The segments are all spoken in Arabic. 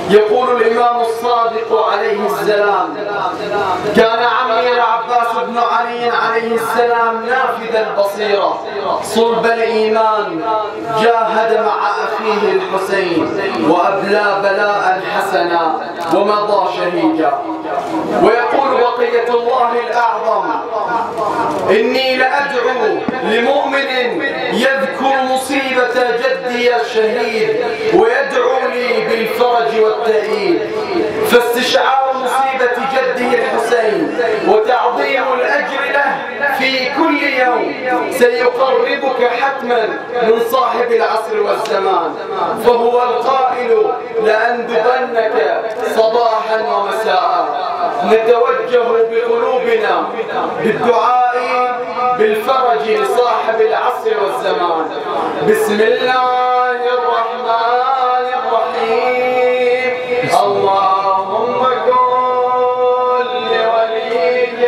يقول الإمام الصادق عليه السلام: كان عمي العباس بن علي عليه السلام نافذ البصيرة صلب الإيمان، جاهد مع أخيه الحسين وأبلى بلاء حسنا ومضى شهيدا. ويقول بقية الله الأعظم: إني لأدعو لمؤمن يذكر مصيبة جدي الشهيد ويدعو لي بالفرج والتأييد، فاستشعار مصيبة جده الحسين وتعظيم الأجر له في كل يوم سيقربك حتما من صاحب العصر والزمان، فهو القائل: لأندبنك صباحا ومساء. نتوجه بقلوبنا بالدعاء بالفرج لصاحب العصر والزمان. بسم الله الرحمن الرحيم. اللهم كن لوليك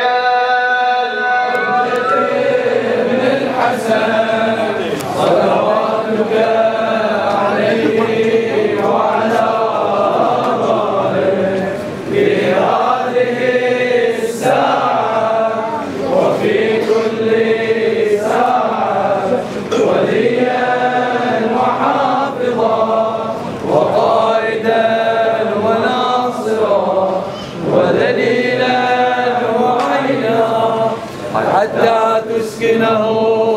ابن الحسن صلواتك عليه وعلى آله في هذه الساعة وفي كل ساعة، وليا وحافظا وقائدا وناصرا ودليلا وعينا، حتى تسكنه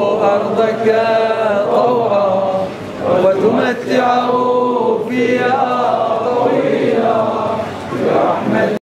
أرضك طوعا وتمتعه فيها